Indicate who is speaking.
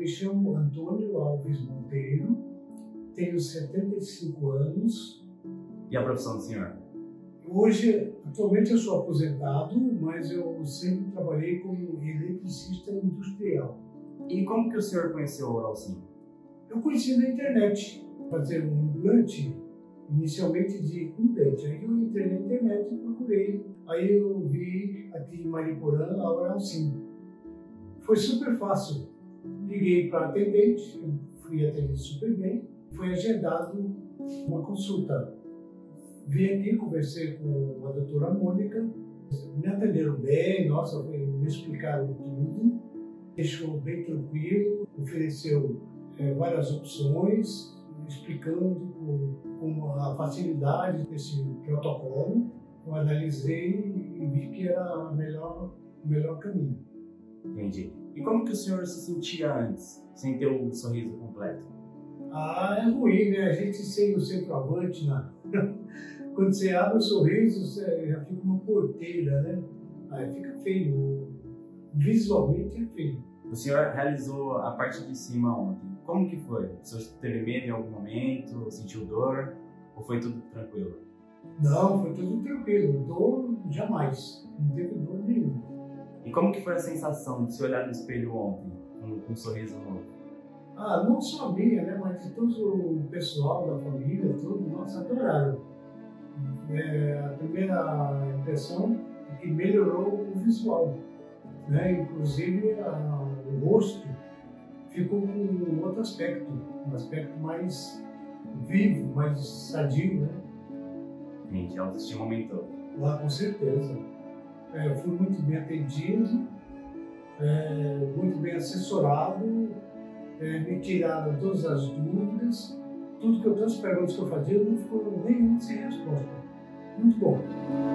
Speaker 1: chamo Antônio Alves Monteiro, tenho 75 anos.
Speaker 2: E a profissão do senhor?
Speaker 1: Hoje, atualmente eu sou aposentado, mas eu sempre trabalhei como eletricista industrial.
Speaker 2: E como que o senhor conheceu o Oral Sim?
Speaker 1: Eu conheci na internet, fazer um implante, inicialmente de um dente. Aí eu entrei na internet e procurei. Aí eu vi aqui em Mariporã a Oral Sim. Foi super fácil. Liguei para a atendente, fui atendido super bem. Foi agendado uma consulta. Vim aqui, conversei com a doutora Mônica, me atenderam bem, nossa, me explicaram tudo, deixou bem tranquilo, ofereceu várias opções, explicando com a facilidade desse protocolo. Eu analisei e vi que era o melhor caminho.
Speaker 2: Entendi. E como que o senhor se sentia antes, sem ter o sorriso completo?
Speaker 1: Ah, é ruim, né? A gente sem o centroavante, né? Quando você abre o sorriso, você já fica uma porteira, né? Aí fica feio. Visualmente é feio.
Speaker 2: O senhor realizou a parte de cima ontem. Como que foi? O senhor teve medo em algum momento? Sentiu dor? Ou foi tudo tranquilo?
Speaker 1: Não, foi tudo tranquilo. Dor, jamais. Não teve dor nenhuma.
Speaker 2: E como que foi a sensação de se olhar no espelho ontem, com um sorriso novo?
Speaker 1: Ah, não só a minha, né? Mas de todo o pessoal da família, tudo, nossa, adoraram. A primeira impressão é que melhorou o visual, né? Inclusive o rosto ficou com um outro aspecto, um aspecto mais vivo, mais sadio, né?
Speaker 2: Gente, a autoestima aumentou.
Speaker 1: Lá, com certeza. Fui muito bem atendido, muito bem assessorado, me tiraram todas as dúvidas, todas as perguntas que eu fazia não ficou nenhuma sem resposta. Muito bom.